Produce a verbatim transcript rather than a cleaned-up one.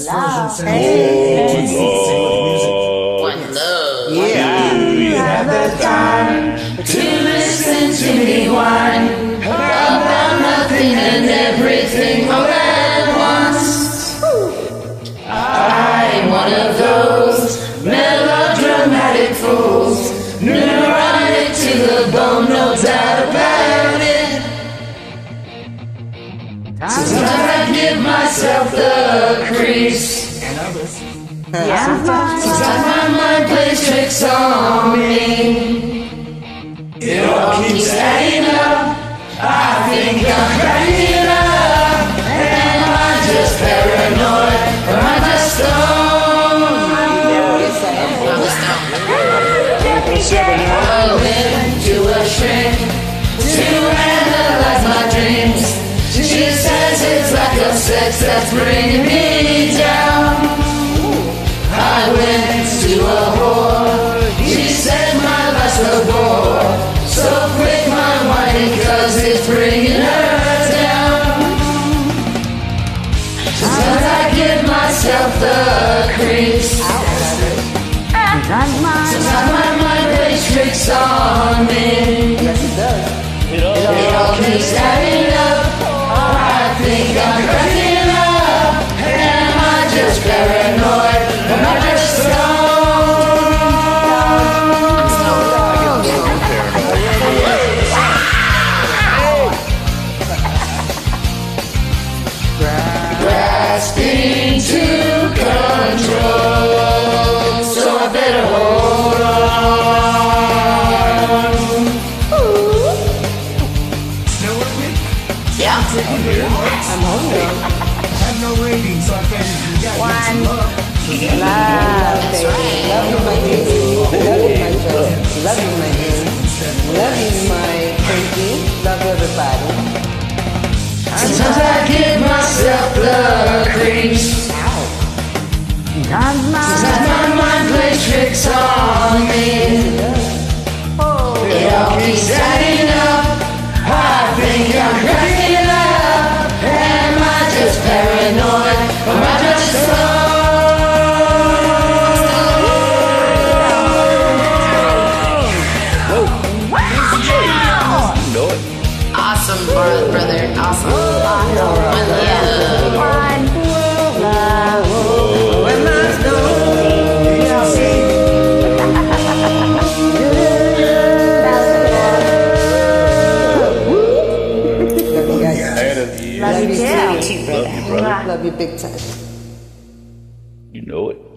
Love. Hey. One love. Yeah. You have the time to listen to me whine about nothing and everything all at once. I'm one of those melodramatic fools, neurotic to the bone, no doubt about it. Sometimes I give myself the creeps. Yeah. Sometimes my mind plays tricks on me. It all keeps adding up. I think I'm cracking up. Am I just paranoid or am I just stoned? I went to a shrink to analyze my dreams. She says it's lack of sex that's bringing me down. I went to a whore. She said my life's a bore. So quit my whining cause it's bringing her down. Sometimes I give myself the creeps. Sometimes my mind plays tricks on me. It all keeps adding up. I think I'm cracking up. Am I just paranoid? Am I just stoned? Grasping to control, so I better hold on. Still with me? Yeah. I'm here. I'm holding. I have no rating, so I can't even get One. love. Love, baby. Love you, my baby. Love you, my joy. Love you, my baby. Love you, my crazy. Love everybody. Sometimes I give myself the creeps. Sometimes my mind plays tricks on me. It all keeps adding up. I think I'm cracking up. Am I just paranoid or am I just stoned? Awesome, brother. brother. Awesome. One love. One love. When I Love you, too. Love you, brother. Love you big time. You know it.